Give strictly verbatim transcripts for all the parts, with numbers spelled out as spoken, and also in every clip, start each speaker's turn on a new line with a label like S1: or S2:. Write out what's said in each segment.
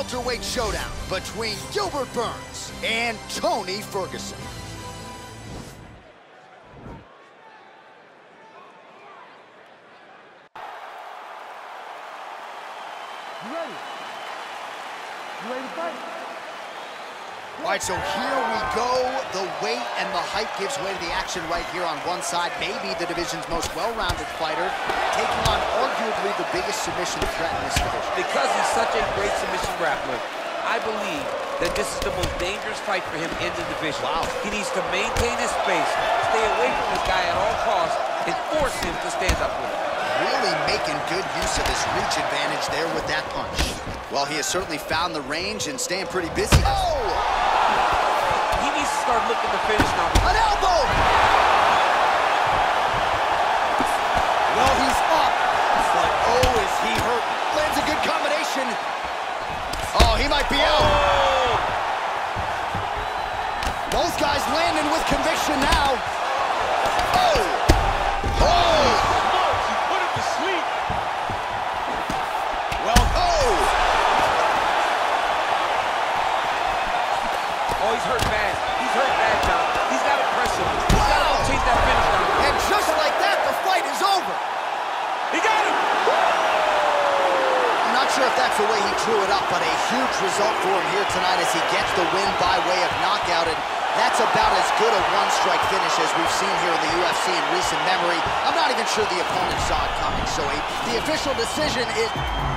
S1: welterweight showdown between Gilbert Burns and Tony Ferguson.
S2: You ready? You ready to fight?
S1: All right, so here we go. The weight and the height gives way to the action right here on one side. Maybe the division's most well-rounded fighter, taking on arguably the biggest submission threat in this division.
S3: Because he's such a great submission grappler, I believe that this is the most dangerous fight for him in the division.
S1: Wow.
S3: He needs to maintain his space, stay away from this guy at all costs, and force him to stand up with him.
S1: Really making good use of his reach advantage there with that punch. Well, he has certainly found the range and staying pretty busy. Oh!
S3: He needs to start looking to finish now.
S1: An elbow! Well, he's up. But oh, is he hurt? Lands a good combination. Oh, he might be out.
S3: Oh!
S1: Both guys landing with conviction now. Oh! Oh!
S3: He put him to sleep.
S1: Well, oh!
S3: Oh, he's hurt bad. He's hurt bad, John. He's got to press him. He's got to chase that finish down.
S1: And just like that, the fight is over.
S3: He got him!
S1: I'm not sure if that's the way he drew it up, but a huge result for him here tonight as he gets the win by way of knockout. And that's about as good a one-strike finish as we've seen here in the U F C in recent memory. I'm not even sure the opponent saw it coming, so a, the official decision is...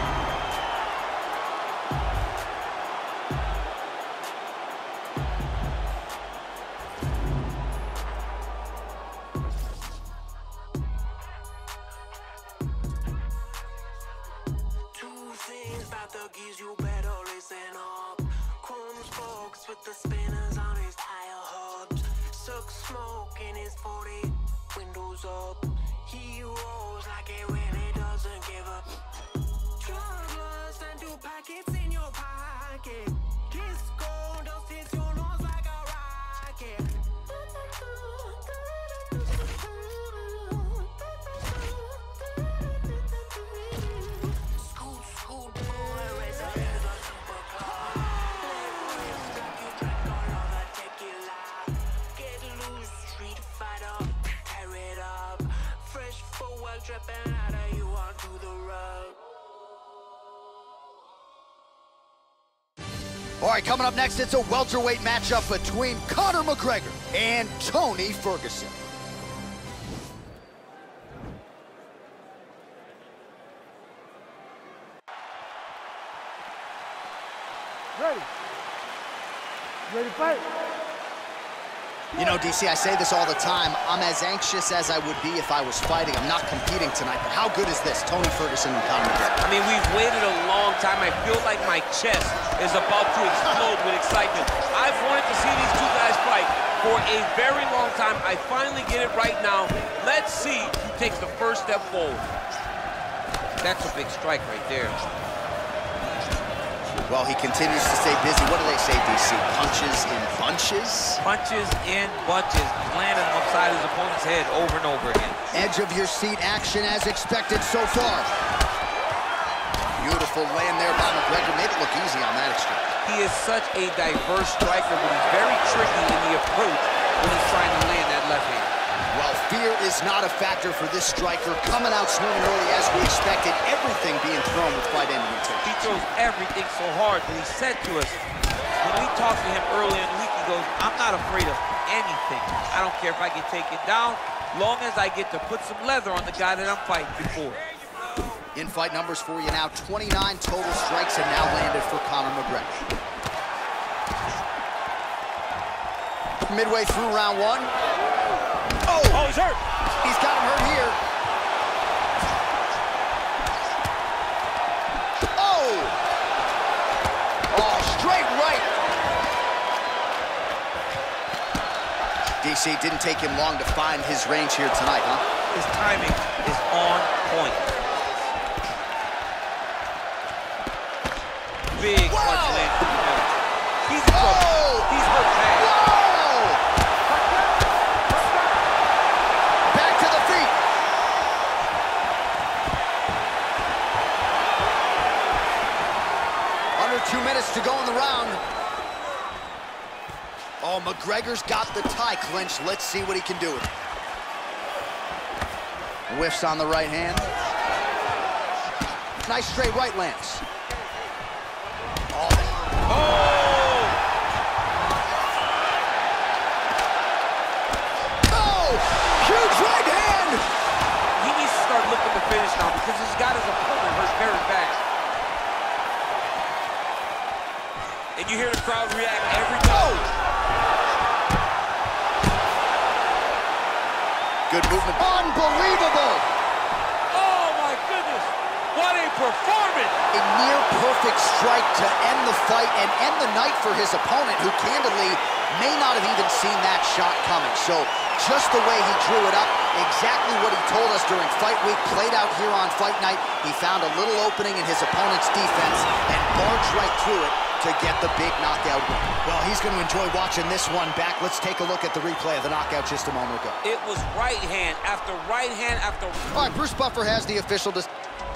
S4: You better listen up. Chrome spokes with the spinners on his tire hubs. Suck smoke in his forty, windows up. He rolls like it really doesn't give up. Drug lust and two packets in your pocket. Kiss gold dust hits your nose like a rocket. Scoot, scoot, boy, raise a river, supercar. You drink all of the tequila. Get loose, street fighter, tear it up. Fresh forward, dripping out of you onto the rug.
S1: All right, coming up next, it's a welterweight matchup between Conor McGregor and Tony Ferguson.
S2: Ready? You ready to fight?
S1: You know, D C, I say this all the time. I'm as anxious as I would be if I was fighting. I'm not competing tonight, but how good is this? Tony Ferguson and Conor McGregor.
S3: I mean, we've waited a long time. I feel like my chest is about to explode with excitement. I've wanted to see these two guys fight for a very long time. I finally get it right now. Let's see who takes the first step forward. That's a big strike right there.
S1: Well, he continues to stay busy. What do they say, D C? Punches in bunches?
S3: Punches in bunches, landing them upside his opponent's head over and over again.
S1: Edge of your seat action as expected so far. Beautiful land there by McGregor. Made it look easy on that extreme.
S3: He is such a diverse striker, but he's very tricky in the approach when he's trying to land that left hand.
S1: Well, fear is not a factor for this striker. Coming out swinging early as we expected. Everything being thrown with fight ending intent.
S3: He throws everything so hard, but he said to us, when we talked to him earlier in the week, he goes, I'm not afraid of anything. I don't care if I get taken down, long as I get to put some leather on the guy that I'm fighting before.
S1: In fight numbers for you now, twenty-nine total strikes have now landed for Conor McGregor. Midway through round one. Oh!
S3: Oh, he's hurt!
S1: He's got him hurt here. Oh! Oh, straight right. D C, didn't take him long to find his range here tonight, huh?
S3: His timing is on point. Big
S1: Wow.
S3: punch land from the middle. He's in trouble.
S1: Oh!
S3: He's hurt bad.
S1: Whoa! Back to the feet. Under two minutes. minutes to go in the round. Oh, McGregor's got the tie clinch. Let's see what he can do with it. Whiffs on the right hand. Nice straight right lands. Oh.
S3: Oh!
S1: Oh! Huge right hand!
S3: He needs to start looking to finish now because he's got his opponent hurt very bad. And you hear the crowd react every time.
S1: Oh. Good movement. Unbelievable!
S3: Oh my goodness! What a performance!
S1: A near perfect strike to end the fight and end the night for his opponent, who candidly may not have even seen that shot coming. So just the way he drew it up, exactly what he told us during fight week, played out here on fight night. He found a little opening in his opponent's defense and barged right through it to get the big knockout win. Well, he's going to enjoy watching this one back. Let's take a look at the replay of the knockout just a moment ago.
S3: It was right hand after right hand after...
S1: All right, Bruce Buffer has the official... Dis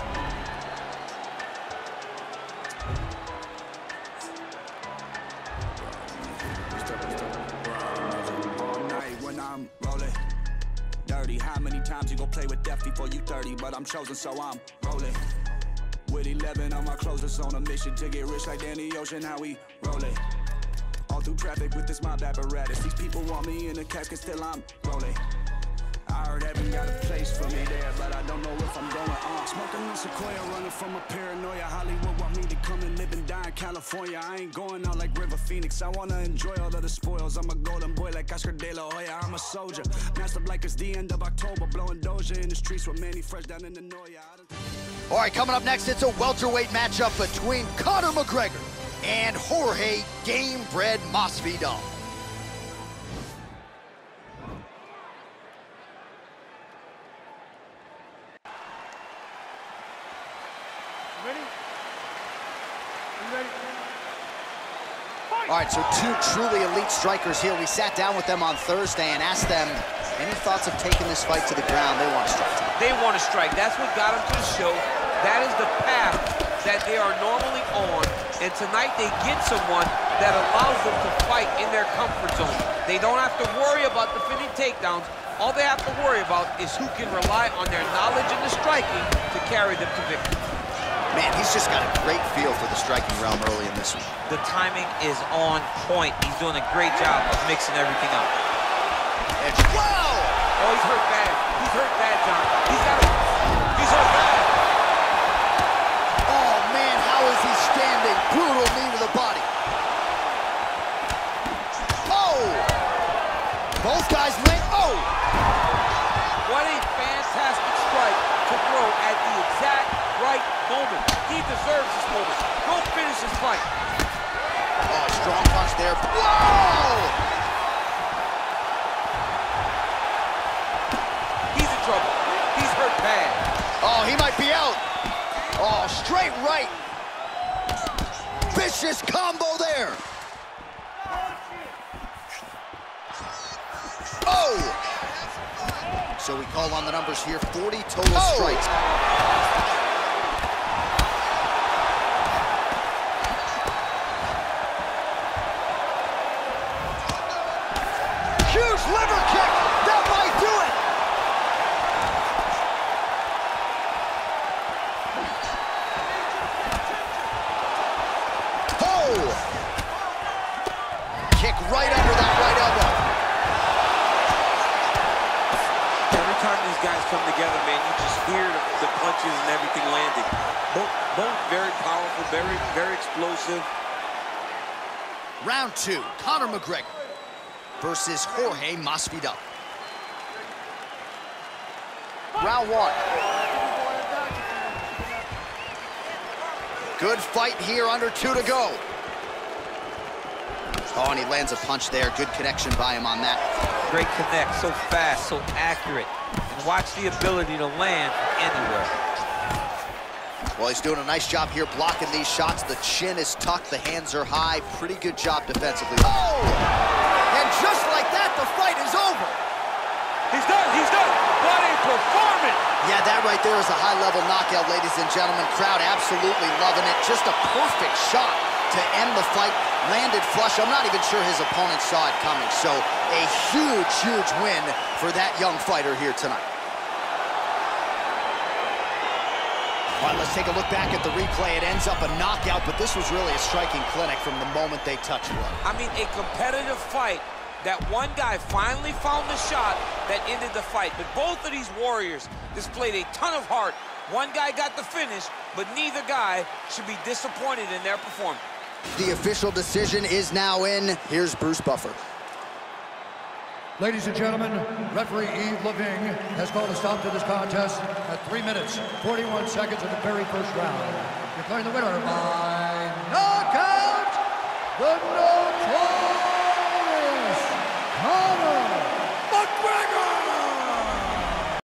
S5: I'm rolling dirty. How many times you gon' play with death before you thirty? But I'm chosen, so I'm rolling with eleven on my closest, on a mission to get rich like Danny Ocean. How we rolling all through traffic with this mob apparatus. These people want me in the casket, still I'm rolling. I heard heaven got a place for me there, but I don't know if I'm going on. Smoking on Sequoia, running from a paranoia. Hollywood want me to come and live and die in California. I ain't going out like River Phoenix. I wanna enjoy all of the spoils. I'm a golden boy like Oscar De La Hoya. I'm a soldier, masked up like it's the end of October, blowing Doja in the streets with Manny Fresh down in the Noya.
S1: All right, coming up next, it's a welterweight matchup between Conor McGregor and Jorge Gamebred Masvidal.
S2: Ready? You ready?
S1: All right, so two truly elite strikers here. We sat down with them on Thursday and asked them any thoughts of taking this fight to the ground. They want to strike.
S3: They want to strike. That's what got them to the show. That is the path that they are normally on. And tonight they get someone that allows them to fight in their comfort zone. They don't have to worry about defending takedowns. All they have to worry about is who can rely on their knowledge in the striking to carry them to victory.
S1: Man, he's just got a great feel for the striking realm early in this one.
S3: The timing is on point. He's doing a great job of mixing everything up.
S1: Edge. Whoa!
S3: Oh, he's hurt bad. He's hurt bad, John. He's got it. He's hurt bad.
S1: Oh, man, how is he standing? Brutal knee to the body. Oh! Both guys land. Oh!
S3: What a fantastic strike to throw at the exact right moment. He deserves this moment. Go finish his fight.
S1: Oh, strong punch there. Whoa!
S3: He's in trouble. He's hurt bad.
S1: Oh, he might be out. Oh, straight right. Vicious combo there. Oh! So we call on the numbers here. forty total oh. strikes. Huge liver kick. That might do it. Oh! Kick right under that right elbow.
S3: Every time these guys come together, man, you just hear the, the punches and everything landing. Both, both very powerful, very, very explosive.
S1: Round two, Conor McGregor versus Jorge Masvidal. Round one. Good fight here, under two to go. Oh, and he lands a punch there. Good connection by him on that.
S3: Great connect, so fast, so accurate. And watch the ability to land anywhere.
S1: Well, he's doing a nice job here blocking these shots. The chin is tucked, the hands are high. Pretty good job defensively. Oh! And just like that, the fight is over.
S3: He's done, he's done. What a performance!
S1: Yeah, that right there is a high-level knockout, ladies and gentlemen. Crowd absolutely loving it. Just a perfect shot to end the fight, landed flush. I'm not even sure his opponent saw it coming. So a huge, huge win for that young fighter here tonight. All right, let's take a look back at the replay. It ends up a knockout, but this was really a striking clinic from the moment they touched blood.
S3: I mean, a competitive fight. That one guy finally found the shot that ended the fight. But both of these warriors displayed a ton of heart. One guy got the finish, but neither guy should be disappointed in their performance.
S1: The official decision is now in. Here's Bruce Buffer.
S2: Ladies and gentlemen, referee Yves Lavigne has called a stop to this contest at three minutes, forty-one seconds of the very first round. Declaring the winner by knockout, the